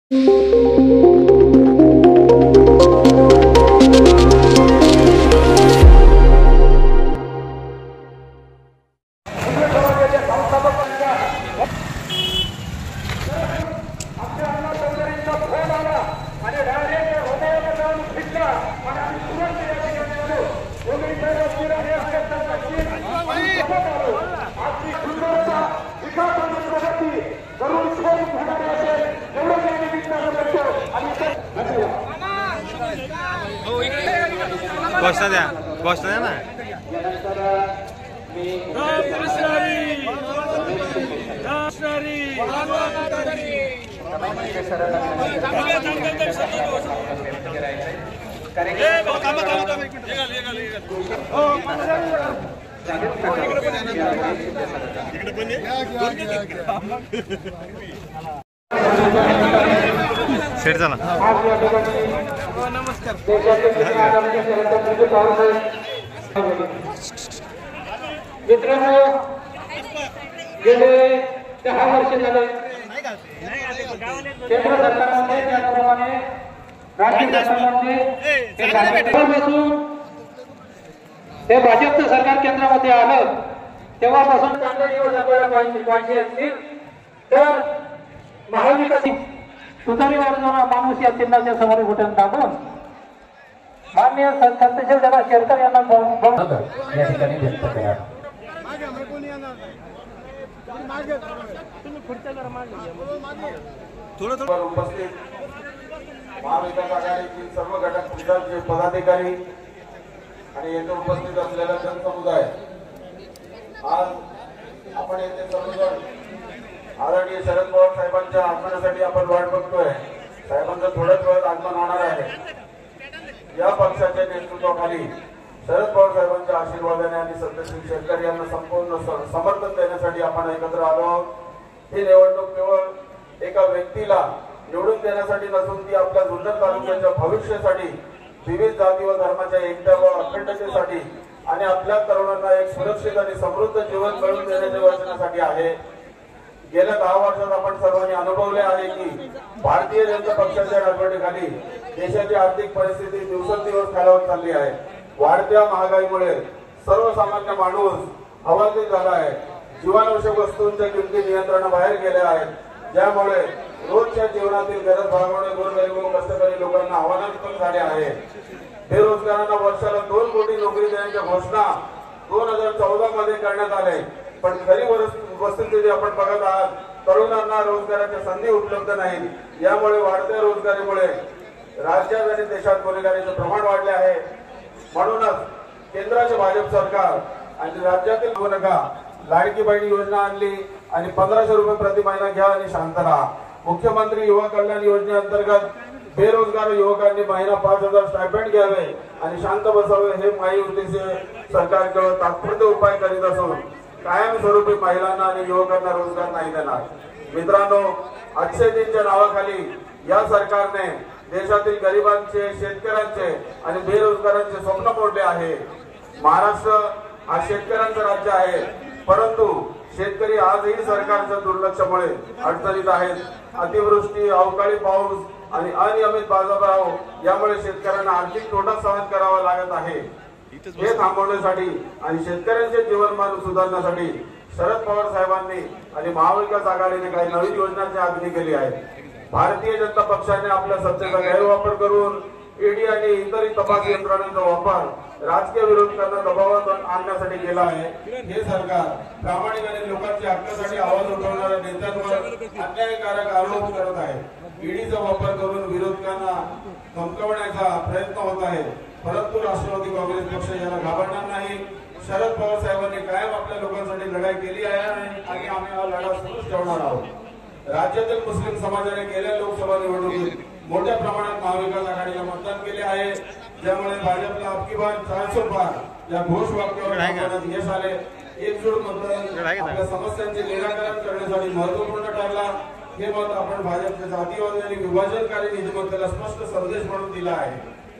गोष्ट द्या ना सेट झाला। नमस्कार। मित्रांनो, गेले 10 वर्ष झाले केंद्र सरकारने त्याप्रमाणे राज्य सरकारने हे भाजपचं सरकार केंद्रामध्ये आलं तेव्हापासून चांगले दिवस आपल्याला पाहिजे असतील तर महाविकास सुधारी वर्गाला माणूस या चिन्हाच्या समोर घुटन दाबून माननीय संतशील दादा शेरकर यांना या ठिकाणी व्यक्त करा। थोडं उपस्थित महाविकास आघाडीतील सर्व घटक पक्षाचे पदाधिकारी आणि येथे उपस्थित असलेला जनसमुदाय, आज आपण येथे सर्वजण आदरणीय शरद पवार साहेबांच्या आगमनासाठी आपण वाट बघतोय। साहेबांचं थोड्याच वेळात आगमन होणार आहे। या पक्षाच्या नेतृत्वाखाली शरद पवार साहेबांच्या आशीर्वादाने आणि सत्यशील शेरकर यांना संपूर्ण समर्थन देण्यासाठी आपण एकत्र आलो आहोत। ही निवडणूक केवळ एका व्यक्तीला निवडून देण्यासाठी नसून ती आपल्या जुन्नर तालुक्याच्या भविष्यासाठी, विविध जाती व धर्माच्या एकता व अखंडतेसाठी आणि आपल्या तरुणांना एक सुरक्षित आणि समृद्ध जीवन मिळवून देण्याच्या वचनासाठी आहे। गेल्या 10 वर्षात आपण सर्वांनी अनुभवले आहे की भारतीय जनता पक्षाच्या राजवटीखाली देशाची आर्थिक परिस्थिती दिवसेंदिवस खालावत चालली आहे। वाढत्या महागाईमुळे सर्वसामान्य माणूस हवालदिल झाला आहे। जीवनावश्यक वस्तूंच्या किमती नियंत्रणाबाहेर गेल्या आहेत, ज्यामुळे रोजच्या जीवनातील गरज भागवणे गोरगरीब व कष्टकरी लोकांना आव्हानात्मक झाले आहे। बेरोजगारांना वर्षाला 2 कोटी नोकरी देण्याच्या घोषणा 2014 मध्ये करण्यात आले, पण खरी वस्तुस्थिती आपण बघत आहात, तरुणांना रोजगाराच्या संधी उपलब्ध नाहीत। यामुळे वाढत्या रोजगारीमुळे राज्यात आणि देशात गुन्हेगारीचे प्रमाण वाढले आहे। म्हणूनच केंद्राचे भाजप सरकार आणि राज्यातील गुन्हेगार लाडकी बहीण योजना आणली आणि 1500 रुपये प्रति महिना घ्या आणि शांत राहा। मुख्यमंत्री युवा कल्याण योजनेअंतर्गत बेरोजगार युवकांनी महिना 5000 स्टायपेंड घ्यावे आणि शांत बसावे, हे महायुतीचे सरकार केवळ तात्पुरते उपाय करीत असून कायमस्वरूपी महिलांना आणि युवकांना रोजगार नाही देणार। मित्रांनो, अक्षयजींच्या नावाखाली या सरकारने देशातील गरिबांचे, शेतकऱ्यांचे आणि बेरोजगारांचे स्वप्न मोडले आहे। महाराष्ट्र हा शेतकऱ्यांचं राज्य आहे, परंतु शेतकरी आजही सरकारच्या दुर्लक्षामुळे अडचणीत आहेत। अतिवृष्टी, अवकाळी पाऊस आणि अनियमित बाजारभाव यामुळे शेतकऱ्यांना आर्थिक तोटा सहन करावा लागत आहे। हे थांबवण्यासाठी आणि शेतकऱ्यांचे जीवनमान सुधारण्यासाठी शरद पवार साहेबांनी आणि महाविकास आघाडीने काही नवीन योजनांची आखणी केली आहे। भारतीय जनता पक्षाने आपल्या सत्तेचा गैरवापर करून ईडी आणि इतर तपास यंत्रणांचा वापर राजकीय विरोधकांना दबावात आणण्यासाठी केला आहे। हे सरकार प्रामाणिकपणे लोकांच्या हक्कासाठी आवाज उठवणाऱ्या नेत्यांवर अन्यायकारक आरोप करत आहे। ईडीचा वापर करून विरोधकांना धमकवण्याचा प्रयत्न होत आहे, परंतु राष्ट्रवादी काँग्रेस पक्ष याला घाबरणार नाही। शरद पवार साहेबांनी कायम आपल्या लोकांसाठी लढाई केली आहे आणि आम्ही हा लढा सुरूच ठेवणार आहोत। राज्यातील मुस्लिम समाजाने गेल्या लोकसभा निवडणुकीत मोठ्या प्रमाणात महाविकास आघाडीला मतदान केले आहे, ज्यामुळे भाजपला अबकी बार 400 पार या घोषवाक्यावर यश आले। एकजूट मतदान आपल्या समस्यांचे निराकरण करण्यासाठी महत्वपूर्ण ठरला। हे मत आपण भाजपच्या जातीवादी आणि विभाजनकारी नीतिमत्तेला स्पष्ट संदेश म्हणून दिला आहे।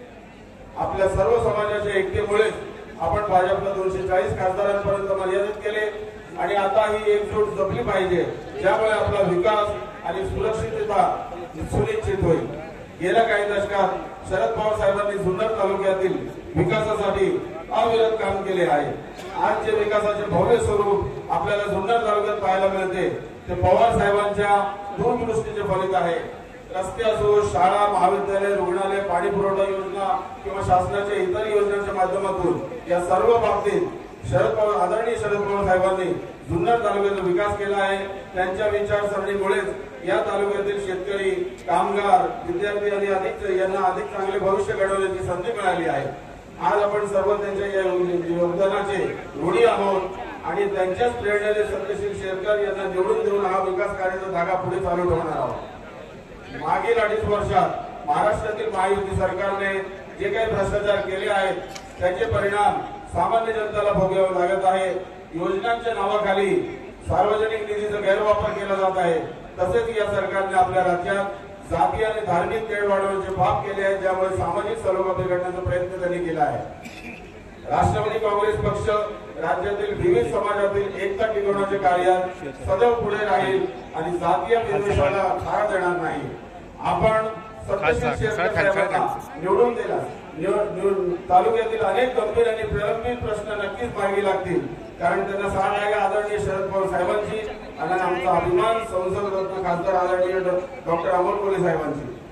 आपल्या सर्व समाजाच्या एकतेमुळे आपण भाजपला 240 खासदारांपर्यंत मर्यादित केले आणि आता ही एकजूट जपली पाहिजे, ज्यामुळे आपला विकास आणि सुरक्षितता सुनिश्चित होईल। गेल्या काही दशकात शरद पवार साहेबांनी जुन्नर तालुक्यातील विकासासाठी अविरत काम केले आहे। आज जे विकासाचे भव्य स्वरूप आपल्याला जुन्नर तालुक्यात पाहायला मिळते ते पवार साहेबांच्या दूरदृष्टीचे फलित आहे। रस्ते असो, शाळा, महाविद्यालय, रुग्णालय, पाणी पुरवठा योजना किंवा शासनाच्या इतर योजनांच्या माध्यमातून या सर्व बाबतीत आदरणीय शरद पवार साहेबांनी जुन्नर तालुक्याचा विकास केला आहे। त्यांच्या विचारसरणीमुळेच या तालुक्यातील शेतकरी, कामगार, विद्यार्थी आणि यांना अधिक चांगले भविष्य घडवण्याची संधी मिळाली आहे। आज आपण सर्व त्यांच्या या योगदानाचे ऋणी आहोत आणि त्यांच्याच प्रेरणेने सत्यशील शेरकर यांना निवडून देऊन हा विकास कार्याचा धागा पुढे चालू ठेवणार आहोत। मागील 2.5 वर्षात महाराष्ट्रातील महायुती सरकारने जे काही भ्रष्टाचार केले आहेत त्याचे परिणाम सामान्य जनतेला भोगावे लागत आहे। योजनांच्या नावाखाली सार्वजनिक निधीचा गैरवापर केला जात आहे। तसेच या सरकारने आपल्या राज्यात जाती आणि धार्मिक तेढ वाढवण्याचे पाप केले आहे, ज्यामुळे सामाजिक सलोखा बिघडण्याचा प्रयत्न त्यांनी केला आहे। राष्ट्रवादी काँग्रेस पक्ष राज्यातील विविध समाजातील एकता टिकवण्याच्या कार्यात सदैव पुढे राहील आणि जातीय विद्वेषाला थारा देणार नाही। आपण सत्यशील शेरकर साहेबांना निवडून दिला, तालुक्यातील अनेक गंभीर आणि प्रलंबित प्रश्न नक्कीच मार्गी लागतील, कारण त्यांना साथ आहे आदरणीय शरद पवार साहेबांची आणि आमचा अभिमान संसद रत्न खासदार आदरणीय डॉक्टर अमोल कोल्हे साहेबांची।